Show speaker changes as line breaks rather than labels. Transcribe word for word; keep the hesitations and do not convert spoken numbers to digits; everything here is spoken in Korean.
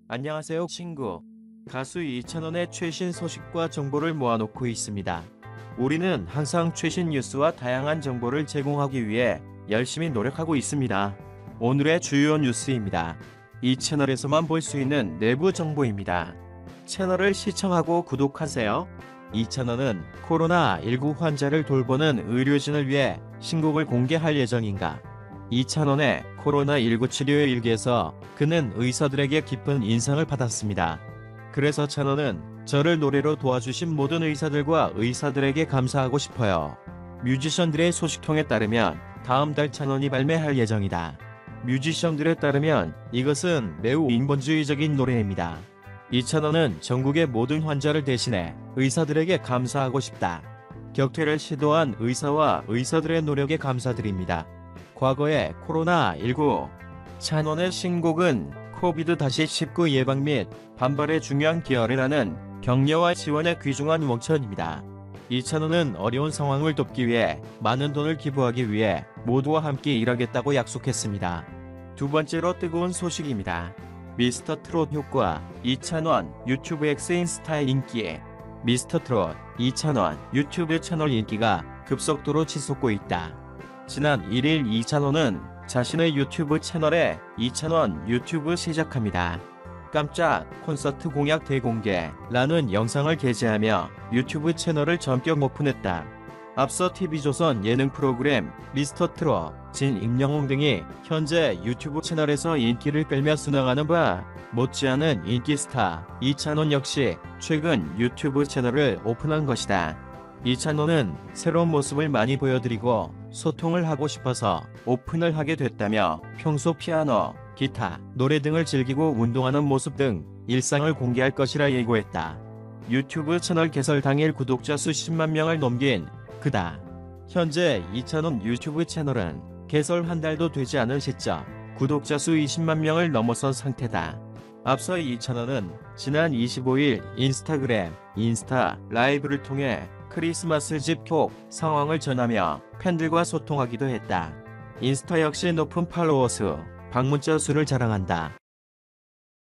안녕하세요 친구. 가수 이찬원의 최신 소식과 정보를 모아놓고 있습니다. 우리는 항상 최신 뉴스와 다양한 정보를 제공하기 위해 열심히 노력하고 있습니다. 오늘의 주요 뉴스입니다. 이 채널에서만 볼 수 있는 내부 정보입니다. 채널을 시청하고 구독하세요. 이찬원은 코로나 일구 환자를 돌보는 의료진을 위해 신곡을 공개할 예정인가? 이찬원의 코로나 일구 치료 일기에서 그는 의사들에게 깊은 인상을 받았습니다. 그래서 찬원은 저를 노래로 도와주신 모든 의사들과 의사들에게 감사하고 싶어요. 뮤지션들의 소식통에 따르면 다음 달 찬원이 발매할 예정이다. 뮤지션들에 따르면 이것은 매우 인본주의적인 노래입니다. 이찬원은 전국의 모든 환자를 대신해 의사들에게 감사하고 싶다. 격퇴를 시도한 의사와 의사들의 노력에 감사드립니다. 과거의 코로나 일구 찬원의 신곡은 코비드 십구 예방 및 반발에 중요한 기여를 하는 격려와 지원에 귀중한 원천입니다. 이찬원은 어려운 상황을 돕기 위해 많은 돈을 기부하기 위해 모두와 함께 일하겠다고 약속했습니다. 두 번째로 뜨거운 소식입니다. 미스터 트롯 효과 이찬원 유튜브 X 인스타의 인기. 미스터 트롯 이찬원 유튜브 채널 인기가 급속도로 치솟고 있다. 지난 일 일 이찬원은 자신의 유튜브 채널에 이찬원 유튜브 시작합니다. 깜짝 콘서트 공약 대공개라는 영상을 게재하며 유튜브 채널을 전격 오픈했다. 앞서 티비조선 예능 프로그램 미스터 트롯, 진 임영웅 등이 현재 유튜브 채널에서 인기를 끌며 순항하는 바 못지않은 인기 스타 이찬원 역시 최근 유튜브 채널을 오픈한 것이다. 이찬원은 새로운 모습을 많이 보여드리고 소통을 하고 싶어서 오픈을 하게 됐다며 평소 피아노, 기타, 노래 등을 즐기고 운동하는 모습 등 일상을 공개할 것이라 예고했다. 유튜브 채널 개설 당일 구독자 수 십만 명을 넘긴 그다. 현재 이찬원 유튜브 채널은 개설 한 달도 되지 않은 시점 구독자 수 이십만 명을 넘어선 상태다. 앞서 이찬원은 지난 이십오 일 인스타그램 인스타 라이브를 통해 크리스마스 집콕 상황을 전하며 팬들과 소통하기도 했다. 인스타 역시 높은 팔로워 수, 방문자 수를 자랑한다.